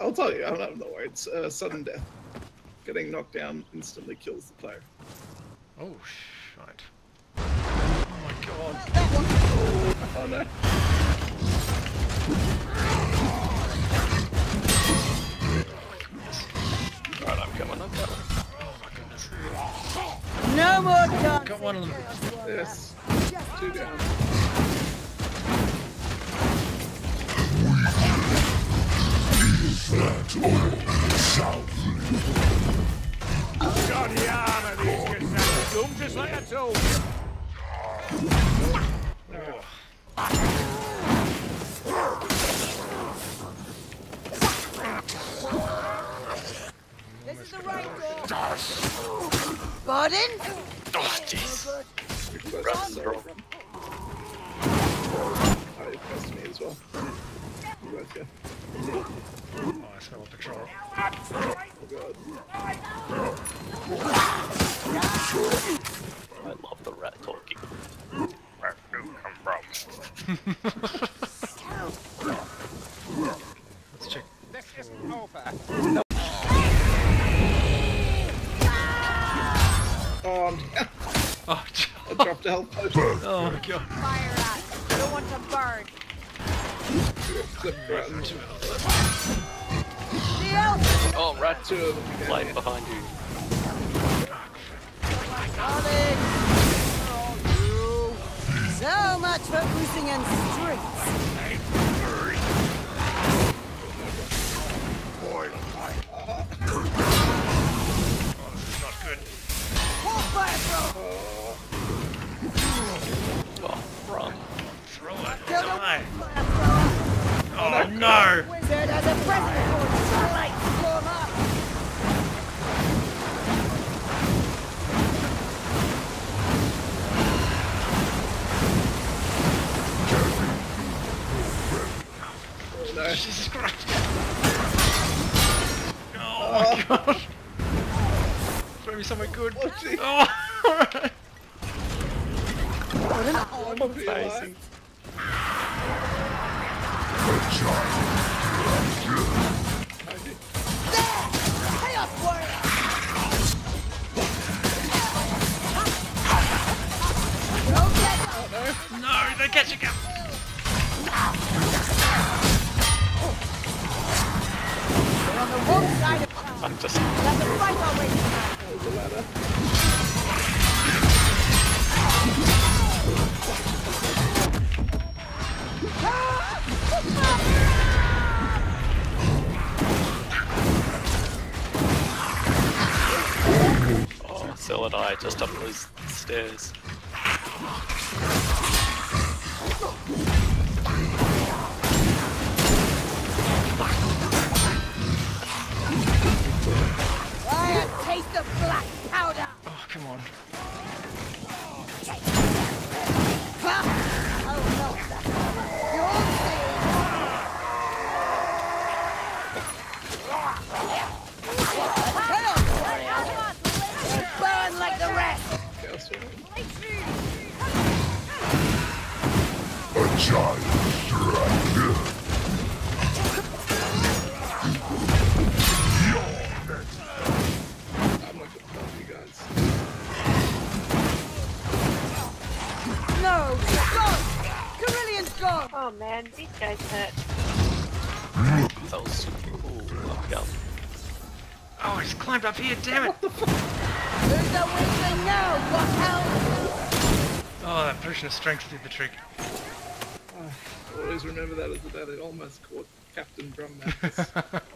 I'll tell you. I'm not worried. It's sudden death. Getting knocked down instantly kills the player. Oh, shite. Oh my god. Oh no. Right, I'm coming. Oh my goodness. No more dance. Got one of them. Yes. 2 down. Got the arm of these chrysanthemums, just like I told you. This is the right door. Pardon? Oh, jeez. Request sorry. Oh, you pressed me as well. You both go. Oh, I smell a patrol. Oh god. I love the rat talking. Where do you come from? Let's check. This isn't over. Oh, Oh, I dropped a health potion. oh my god. Fire at. I don't want to burn. Clip around. The elf. Oh, rat 2 of them again. light behind you. Darling. So much for boosting and streets. Oh, this is not good. Hold fire, bro. Oh, run. Throw it. Kill the Die. fire thrower. Oh no! Wizard has a present for you. Light storm up. No. Jesus Christ! Oh my god! Throw me somewhere good. Oh, gee. Oh, alright. Amazing. Chaos warrior. No, they're catching up! We're on the wrong side of town. I'm just. That's a fight already. There's a ladder. Oh, so and I just up those stairs. I taste the black powder. Oh, come on. Oh no, you'll see. Chaos warrior. You'll burn like the rest. Chaos Warrior. I'm not gonna help you guys. No, gone. Carillion's gone. Oh man, these guys hurt. That was super cool. Oh, yeah. Oh, he's climbed up here, damn it! Who's the weakling now? What hell? Oh, that potion of strength did the trick. Always remember that as the day that almost caught Captain Drum Mathis.